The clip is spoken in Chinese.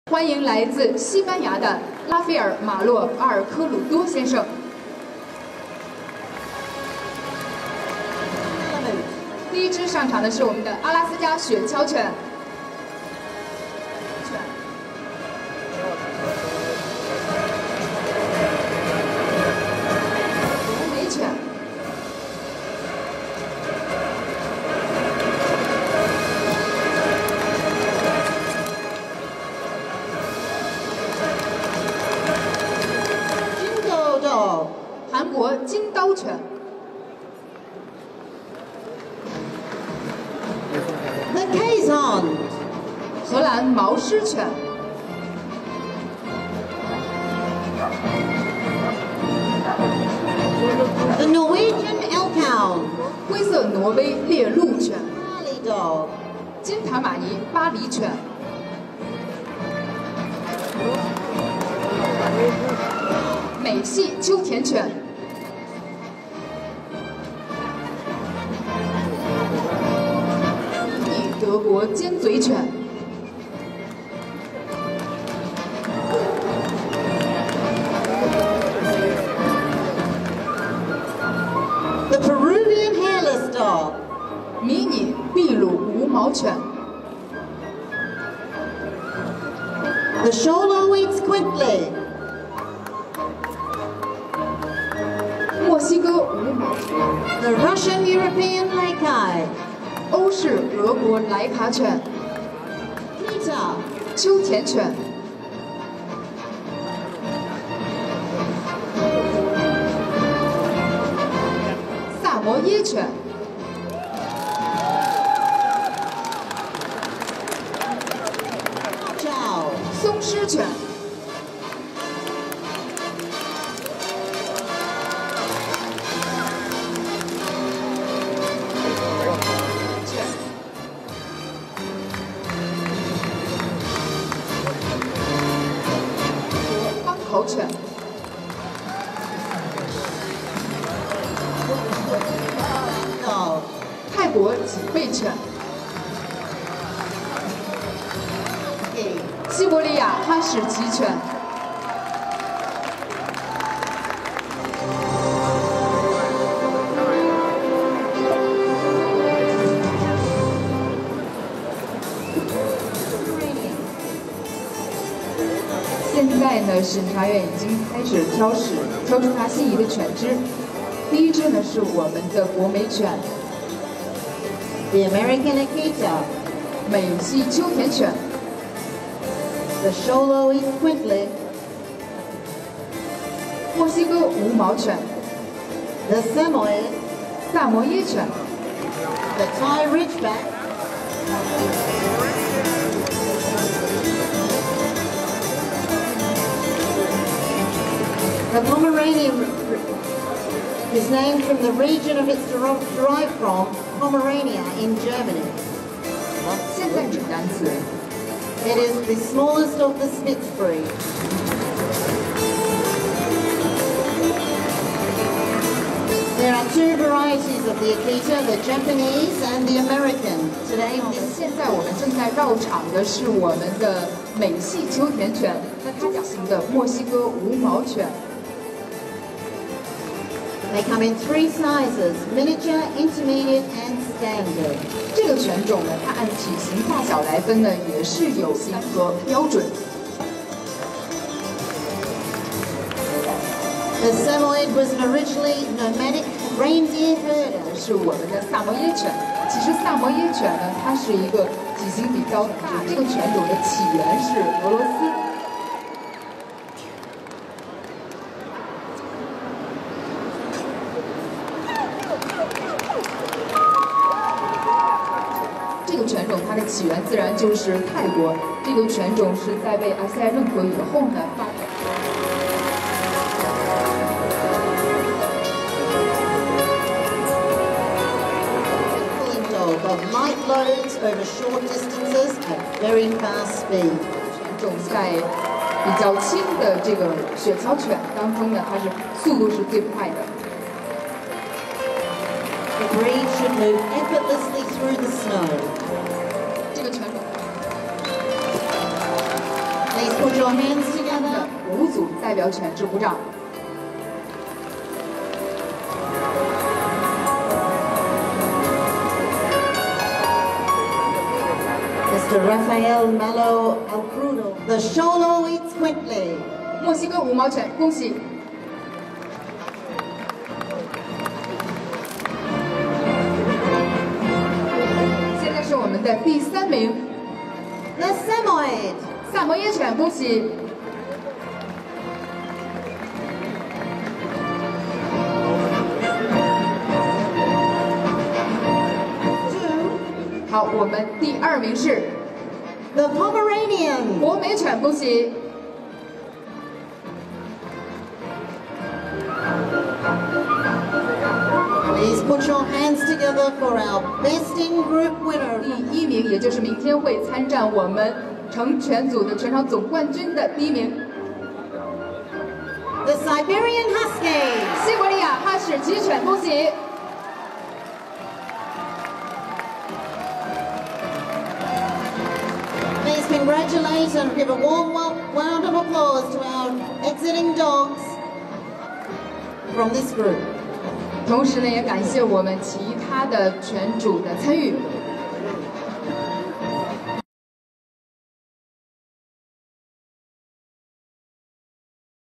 欢迎来自西班牙的拉斐尔·马洛·阿尔科鲁多先生。第一支上场的是我们的阿拉斯加雪橇犬。博美犬。 韩国金刀犬 The Kazon 荷兰毛狮犬 The Norwegian Elkhound 灰色挪威猎鹿犬 Harley Dog 金塔马尼巴黎犬 美系秋田犬 德国尖嘴犬 The Peruvian Hairless Dog 迷你秘鲁无毛犬 The Sholowites Quickly 墨西哥无毛犬 The Russian European Lakai 欧式俄国莱卡犬 Peter 秋田犬 萨摩耶犬 Chow 松狮犬 口犬，泰国脊背犬，西伯利亚哈士奇犬，现在呢，审查员已经开始挑出他心仪的犬只。第一只呢是我们的博美犬 The American Akita 美系秋田犬 The Sholowites Quickly 墨西哥无毛犬 The Samoyed 萨摩耶犬 The Thai Ridgeback The Pomeranian is named from the region of its derived from, Pomerania in Germany. 现在指单词 It is the smallest of the Spitz breed. There are two varieties of the Akita, the Japanese and the American. Today, 现在我们正在绕场的是我们的美系秋田犬，那中型的墨西哥无毛犬。 They come in 3 sizes: miniature, intermediate, and standard. 这个犬种呢，它按体型大小来分呢，也是有型和标准。 The Samoyed was an originally nomadic reindeer herder. 是我们的萨摩耶犬。其实萨摩耶犬呢，它是一个体型比较大，这个犬种的起源是俄罗斯。 这个犬种它的起源自然就是泰国。这个犬种是在被阿塞认可以后呢发展。 Dog of light loads over short distances at very fast speed. 犬种在比较轻的这个雪橇犬当中呢，它是速度是最快的。 The breed should move effortlessly through the snow. 这个犬种 They your hands together. 五组代表犬只鼓掌。 Mr. Rafael Malo Alcrudo, the Xolo Itzcuintle. 墨西哥五毛犬，恭喜！现在是我们的第3名 The Samoyed. 萨摩耶犬，恭喜！ 好，我们第2名是 The Pomeranian. 博美犬，恭喜！ Please put your hands together for our best in group winner. 第1名，也就是明天会参战我们成犬组的全场总冠军的第1名 The Siberian Husky. 西伯利亚哈士奇犬，恭喜！ Please congratulate and give a warm round of applause to our exiting dogs from this group. 同时呢，也感谢我们其他的犬主的参与。